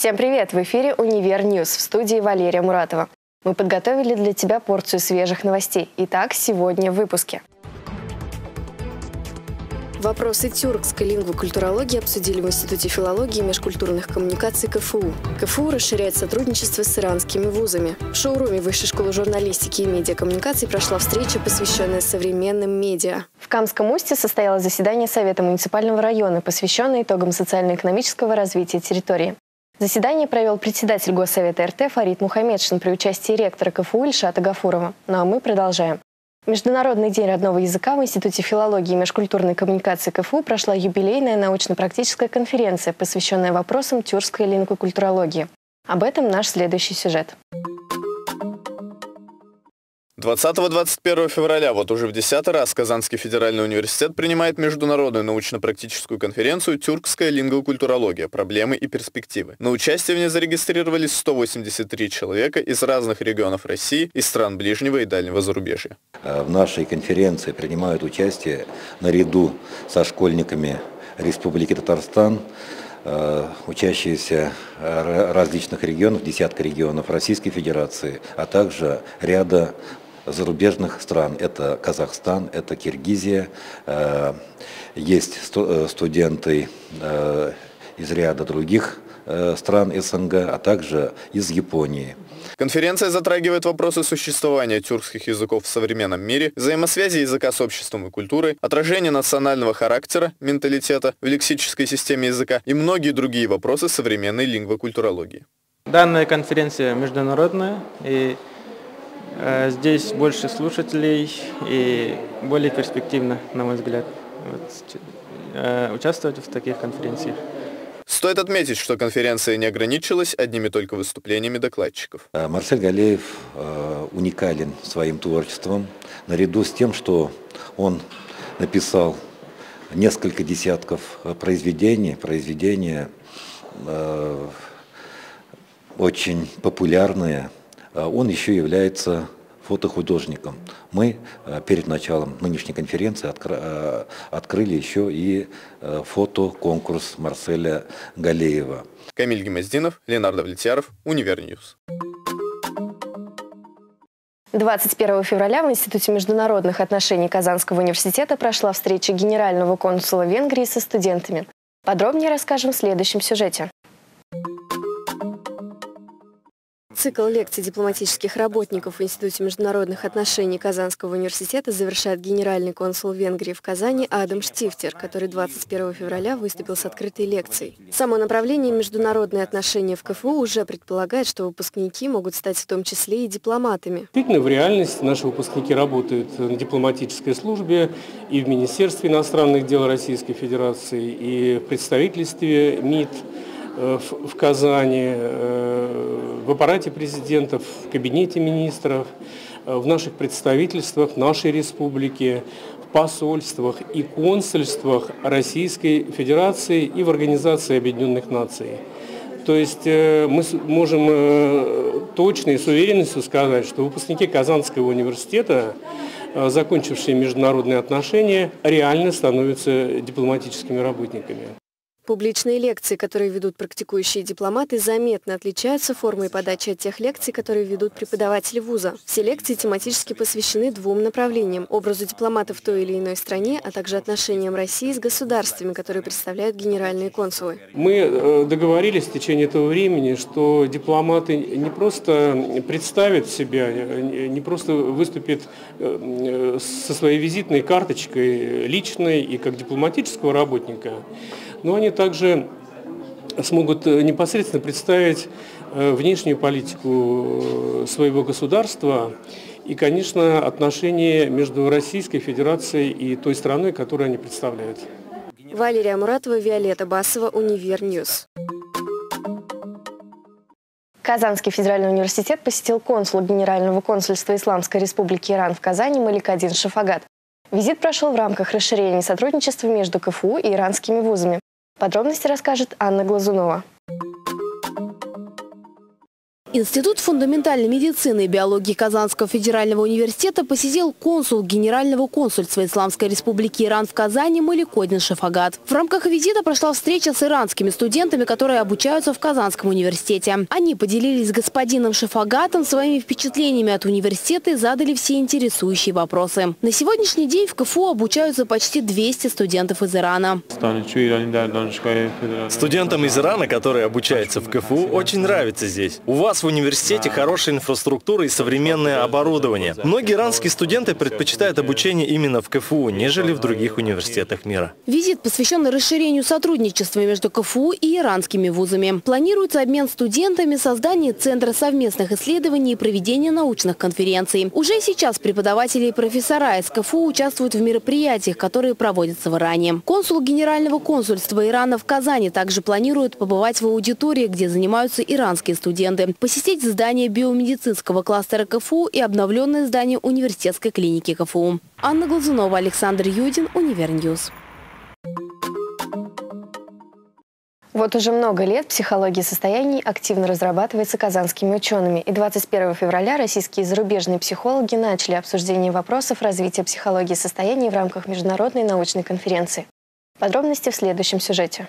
Всем привет! В эфире «Универ Ньюс», в студии Валерия Муратова. Мы подготовили для тебя порцию свежих новостей. Итак, сегодня в выпуске. Вопросы тюркской лингвокультурологии обсудили в Институте филологии и межкультурных коммуникаций КФУ. КФУ расширяет сотрудничество с иранскими вузами. В шоуруме Высшей школы журналистики и медиакоммуникаций прошла встреча, посвященная современным медиа. В Камском Усте состоялось заседание Совета муниципального района, посвященное итогам социально-экономического развития территории. Заседание провел председатель Госсовета РТ Фарид Мухаммедшин при участии ректора КФУ Ильшата Гафурова. Ну а мы продолжаем. Международный день родного языка в Институте филологии и межкультурной коммуникации КФУ прошла юбилейная научно-практическая конференция, посвященная вопросам тюркской лингвокультурологии. Об этом наш следующий сюжет. 20-21 февраля вот уже в 10-й раз Казанский федеральный университет принимает международную научно-практическую конференцию «Тюркская лингвокультурология. Проблемы и перспективы». На участие в ней зарегистрировались 183 человека из разных регионов России и стран ближнего и дальнего зарубежья. В нашей конференции принимают участие наряду со школьниками Республики Татарстан, учащиеся различных регионов, десятка регионов Российской Федерации, а также ряда зарубежных стран. Это Казахстан, это Киргизия, есть студенты из ряда других стран СНГ, а также из Японии. Конференция затрагивает вопросы существования тюркских языков в современном мире, взаимосвязи языка с обществом и культурой, отражение национального характера, менталитета в лексической системе языка и многие другие вопросы современной лингвокультурологии. Данная конференция международная, и здесь больше слушателей и более перспективно, на мой взгляд, участвовать в таких конференциях. Стоит отметить, что конференция не ограничилась одними только выступлениями докладчиков. Марсель Галеев уникален своим творчеством, наряду с тем, что он написал несколько десятков произведений очень популярные, он еще является фотохудожником. Мы перед началом нынешней конференции открыли еще и фотоконкурс Марселя Галеева. Камиль Гемоздинов, Ленардо Влетьяров, Универ Ньюс. 21 февраля в Институте международных отношений Казанского университета прошла встреча генерального консула Венгрии со студентами. Подробнее расскажем в следующем сюжете. Цикл лекций дипломатических работников в Институте международных отношений Казанского университета завершает генеральный консул Венгрии в Казани Адам Штифтер, который 21 февраля выступил с открытой лекцией. Само направление «Международные отношения» в КФУ уже предполагает, что выпускники могут стать в том числе и дипломатами. Действительно, в реальности наши выпускники работают на дипломатической службе и в Министерстве иностранных дел Российской Федерации, и в представительстве МИД в Казани, в аппарате президента, в кабинете министров, в наших представительствах нашей республики, в посольствах и консульствах Российской Федерации и в Организации Объединенных Наций. То есть мы можем точно и с уверенностью сказать, что выпускники Казанского университета, закончившие международные отношения, реально становятся дипломатическими работниками. Публичные лекции, которые ведут практикующие дипломаты, заметно отличаются формой подачи от тех лекций, которые ведут преподаватели вуза. Все лекции тематически посвящены двум направлениям – образу дипломата в той или иной стране, а также отношениям России с государствами, которые представляют генеральные консулы. Мы договорились в течение этого времени, что дипломаты не просто представят себя, не просто выступят со своей визитной карточкой личной и как дипломатического работника, но они также смогут непосредственно представить внешнюю политику своего государства и, конечно, отношения между Российской Федерацией и той страной, которую они представляют. Валерия Муратова, Виолетта Басова, Универ Ньюс. Казанский федеральный университет посетил консул Генерального консульства Исламской Республики Иран в Казани Маликадин Шафагат. Визит прошел в рамках расширения сотрудничества между КФУ и иранскими вузами. Подробности расскажет Анна Глазунова. Институт фундаментальной медицины и биологии Казанского федерального университета посетил консул Генерального консульства Исламской Республики Иран в Казани Маликодин Шафагат. В рамках визита прошла встреча с иранскими студентами, которые обучаются в Казанском университете. Они поделились с господином Шафагатом своими впечатлениями от университета и задали все интересующие вопросы. На сегодняшний день в КФУ обучаются почти 200 студентов из Ирана. Студентам из Ирана, которые обучаются в КФУ, очень нравится здесь. У вас в университете хорошая инфраструктура и современное оборудование. Многие иранские студенты предпочитают обучение именно в КФУ, нежели в других университетах мира. Визит посвящен расширению сотрудничества между КФУ и иранскими вузами. Планируется обмен студентами, создание центра совместных исследований и проведение научных конференций. Уже сейчас преподаватели и профессора из КФУ участвуют в мероприятиях, которые проводятся в Иране. Консул Генерального консульства Ирана в Казани также планирует побывать в аудитории, где занимаются иранские студенты, посетить здание биомедицинского кластера КФУ и обновленное здание университетской клиники КФУ. Анна Глазунова, Александр Юдин, Универньюз. Вот уже много лет психология состояний активно разрабатывается казанскими учеными. И 21 февраля российские и зарубежные психологи начали обсуждение вопросов развития психологии состояний в рамках международной научной конференции. Подробности в следующем сюжете.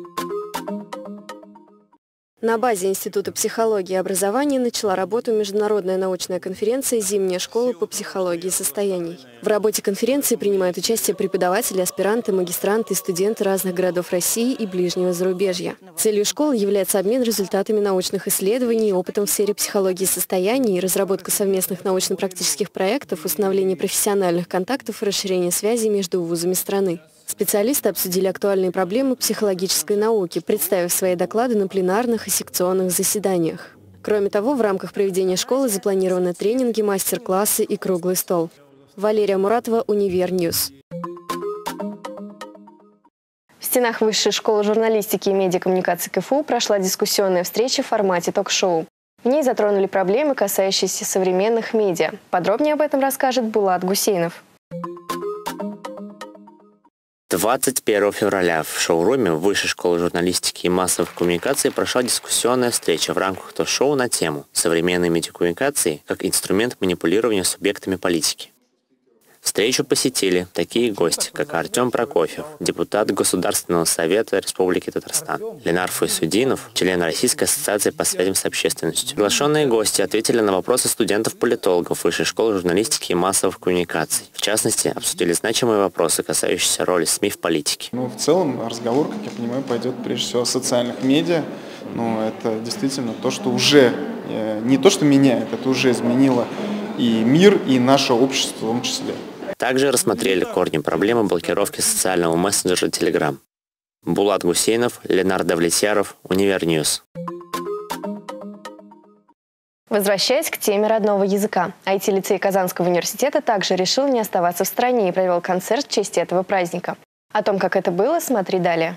На базе Института психологии и образования начала работу международная научная конференция «Зимняя школа по психологии состояний». В работе конференции принимают участие преподаватели, аспиранты, магистранты и студенты разных городов России и ближнего зарубежья. Целью школы является обмен результатами научных исследований и опытом в сфере психологии состояний, разработка совместных научно-практических проектов, установление профессиональных контактов и расширение связей между вузами страны. Специалисты обсудили актуальные проблемы психологической науки, представив свои доклады на пленарных и секционных заседаниях. Кроме того, в рамках проведения школы запланированы тренинги, мастер-классы и круглый стол. Валерия Муратова, Универньюз. В стенах Высшей школы журналистики и медиакоммуникации КФУ прошла дискуссионная встреча в формате ток-шоу. В ней затронули проблемы, касающиеся современных медиа. Подробнее об этом расскажет Булат Гусейнов. 21 февраля в шоуруме Высшей школы журналистики и массовых коммуникаций прошла дискуссионная встреча в рамках ток-шоу на тему «Современные медиакоммуникации как инструмент манипулирования субъектами политики». Встречу посетили такие гости, как Артем Прокофьев, депутат Государственного совета Республики Татарстан, Ленар Файсудинов, член Российской ассоциации по связям с общественностью. Приглашенные гости ответили на вопросы студентов-политологов Высшей школы журналистики и массовых коммуникаций. В частности, обсудили значимые вопросы, касающиеся роли СМИ в политике. В целом разговор, как я понимаю, пойдет прежде всего о социальных медиа. Это действительно то, что уже не то, что меняет, это уже изменило и мир, и наше общество в том числе. Также рассмотрели корни проблемы блокировки социального мессенджера Telegram. Булат Гусейнов, Ленар Давлетьяров, Универньюз. Возвращаясь к теме родного языка, IT-лицей Казанского университета также решил не оставаться в стране и провел концерт в честь этого праздника. О том, как это было, смотри далее.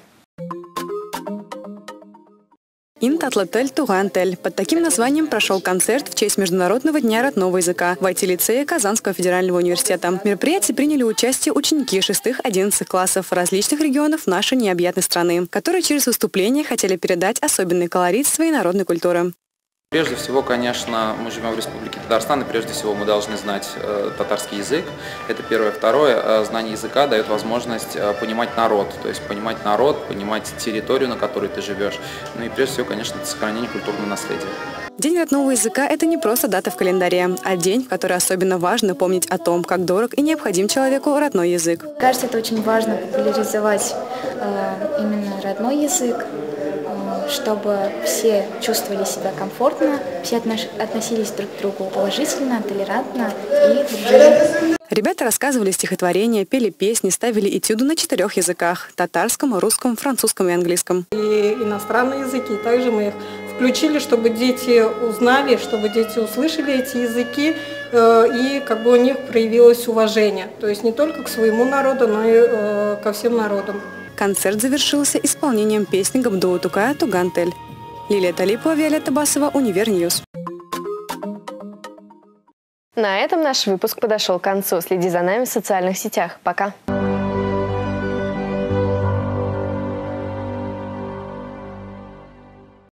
Интатлатель Тугантель. Под таким названием прошел концерт в честь Международного дня родного языка в IT-лицее Казанского федерального университета. В мероприятии приняли участие ученики 6-11 классов различных регионов нашей необъятной страны, которые через выступление хотели передать особенный колорит своей народной культуры. Прежде всего, конечно, мы живем в Республике Татарстан, и прежде всего мы должны знать татарский язык. Это первое. Второе, знание языка дает возможность понимать народ, понимать территорию, на которой ты живешь. И прежде всего, конечно, это сохранение культурного наследия. День родного языка – это не просто дата в календаре, а день, в который особенно важно помнить о том, как дорог и необходим человеку родной язык. Кажется, это очень важно популяризовать именно родной язык, чтобы все чувствовали себя комфортно, все относились друг к другу положительно, толерантно и дружелюбно. Ребята рассказывали стихотворения, пели песни, ставили этюды на 4 языках – татарском, русском, французском и английском. И иностранные языки. Также мы их включили, чтобы дети узнали, чтобы дети услышали эти языки, и у них проявилось уважение. То есть не только к своему народу, но и ко всем народам. Концерт завершился исполнением песни Габдуу Тукая «Тугантель». Лилия Талипова, Виолетта Басова, Универньюз. На этом наш выпуск подошел к концу. Следи за нами в социальных сетях. Пока!